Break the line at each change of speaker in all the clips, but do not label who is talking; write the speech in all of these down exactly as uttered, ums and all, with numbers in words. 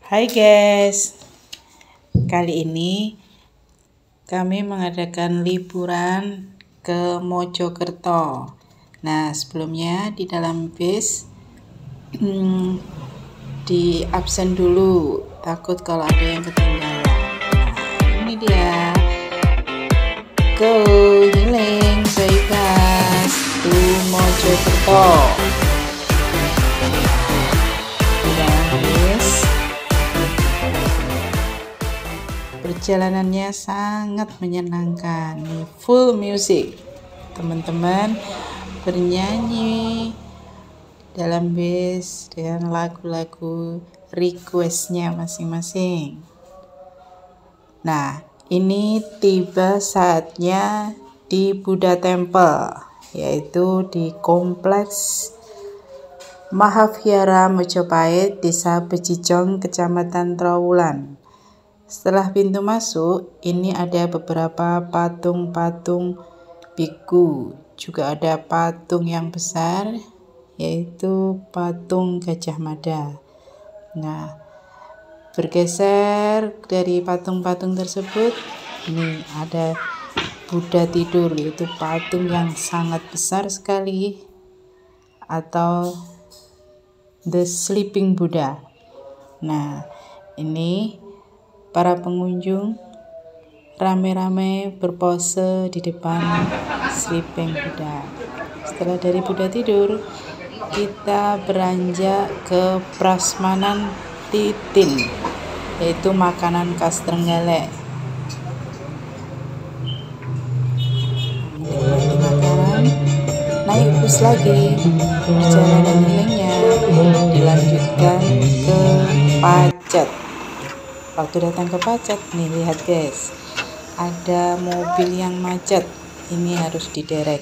Hai guys, kali ini kami mengadakan liburan ke Mojokerto. Nah, sebelumnya di dalam bis hmm, di absen dulu, takut kalau ada yang ketinggalan. Nah, ini dia, go healing bebas to Mojokerto. Perjalanannya sangat menyenangkan, full music, teman-teman bernyanyi dalam bis dengan lagu-lagu requestnya masing-masing. Nah, ini tiba saatnya di Buddha Temple, yaitu di kompleks Mahavihara Mojopahit, Desa Bejijong, Kecamatan Trowulan. Setelah pintu masuk, ini ada beberapa patung-patung biku. Juga ada patung yang besar, yaitu patung Gajah Mada. Nah, bergeser dari patung-patung tersebut, ini ada Buddha tidur, yaitu patung yang sangat besar sekali, atau The Sleeping Buddha. Nah, ini para pengunjung rame-rame berpose di depan Sleeping Buddha. Setelah dari Buddha tidur, kita beranjak ke prasmanan titin, yaitu makanan khas Trenggalek. Menikmati makanan, naik bus lagi. Perjalanan healingnya dilanjutkan ke Pacet. Waktu datang ke Pacet, nih lihat guys, ada mobil yang macet, ini harus diderek.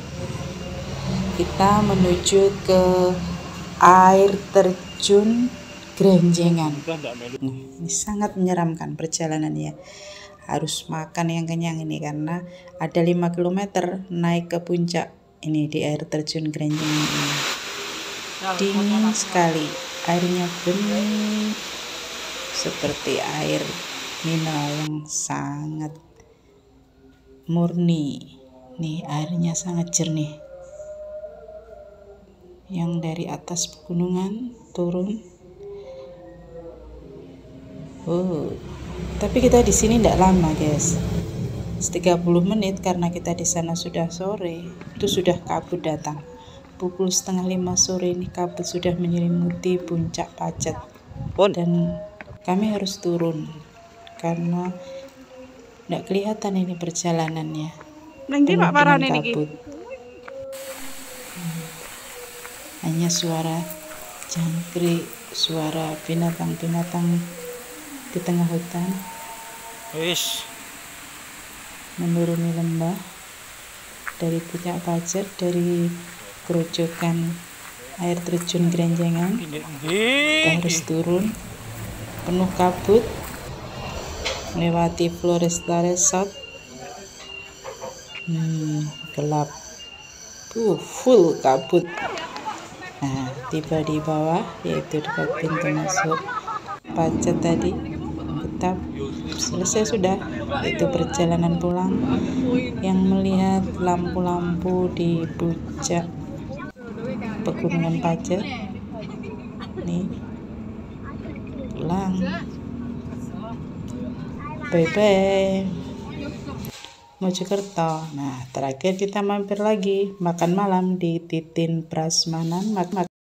Kita menuju ke air terjun Grenjengan. Nah, ini sangat menyeramkan perjalanannya. Harus makan yang kenyang ini karena ada lima kilometer naik ke puncak ini di air terjun Grenjengan ini. Dingin sekali, airnya bening seperti air mineral yang sangat murni. Nih, airnya sangat jernih. Yang dari atas pegunungan turun. Oh, tapi kita di sini tidak lama, guys. tiga puluh menit karena kita di sana sudah sore. Itu sudah kabut datang. Pukul setengah lima sore ini kabut sudah menyelimuti puncak Pacet. Dan kami harus turun karena tidak kelihatan ini perjalanannya. Penuh dengan kabut. Hmm. Hanya suara jangkrik, suara binatang-binatang di tengah hutan. Wish. Menuruni lembah dari puncak Pacet, dari kerojokan air terjun Grenjengan. Kita harus turun. Penuh kabut, melewati Floresta Resort. Hmm, gelap, uh, full kabut. Nah, tiba di bawah, yaitu dekat pintu masuk Pacet tadi. Tetap selesai sudah, itu perjalanan pulang yang melihat lampu-lampu di puncak pegunungan Pacet. Nih, pulang. Bye bye Mojokerto. Nah, terakhir kita mampir lagi makan malam di Titin Prasmanan.